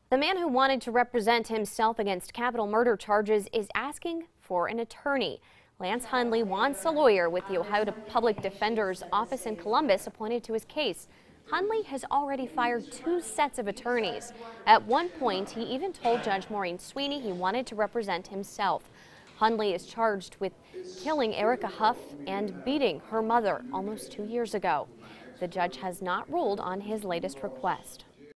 The man who wanted to represent himself against capital murder charges is asking for an attorney. Lance Hundley wants a lawyer with the Ohio Public Defender's Office in Columbus appointed to his case. Hundley has already fired 2 sets of attorneys. At one point, he even told Judge Maureen Sweeney he wanted to represent himself. Hundley is charged with killing Erica Huff and beating her mother almost 2 years ago. The judge has not ruled on his latest request.